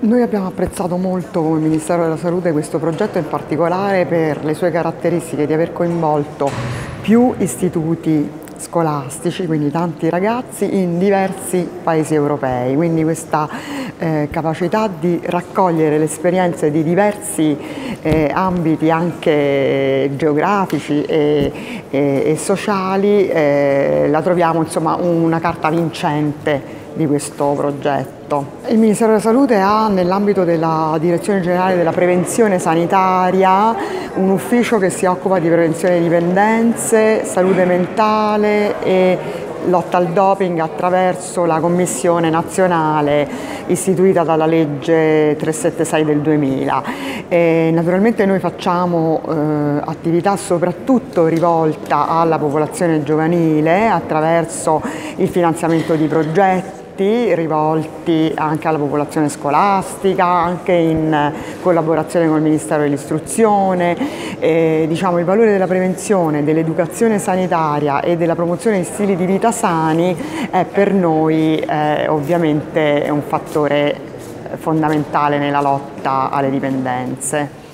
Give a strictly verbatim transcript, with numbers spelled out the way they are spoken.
Noi abbiamo apprezzato molto come Ministero della Salute questo progetto, in particolare per le sue caratteristiche di aver coinvolto più istituti scolastici, quindi tanti ragazzi in diversi paesi europei, quindi questa eh, capacità di raccogliere le esperienze di diversi eh, ambiti anche geografici e, e, e sociali eh, la troviamo insomma una carta vincente di questo progetto. Il Ministero della Salute ha nell'ambito della Direzione Generale della Prevenzione Sanitaria un ufficio che si occupa di prevenzione di dipendenze, salute mentale e lotta al doping attraverso la Commissione nazionale istituita dalla legge trecentosettantasei del duemila. E naturalmente noi facciamo eh, attività soprattutto rivolta alla popolazione giovanile attraverso il finanziamento di progetti rivolti anche alla popolazione scolastica, anche in collaborazione con il Ministero dell'Istruzione. Eh, diciamo, il valore della prevenzione, dell'educazione sanitaria e della promozione di stili di vita sani è per noi eh, ovviamente un fattore fondamentale nella lotta alle dipendenze.